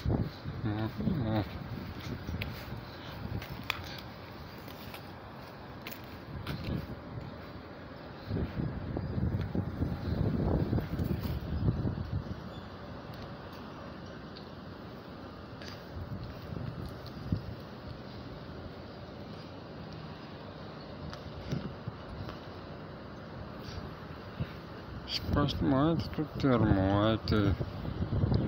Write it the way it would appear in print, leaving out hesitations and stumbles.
もう失敗してもあえて取ってやるもん、あえて。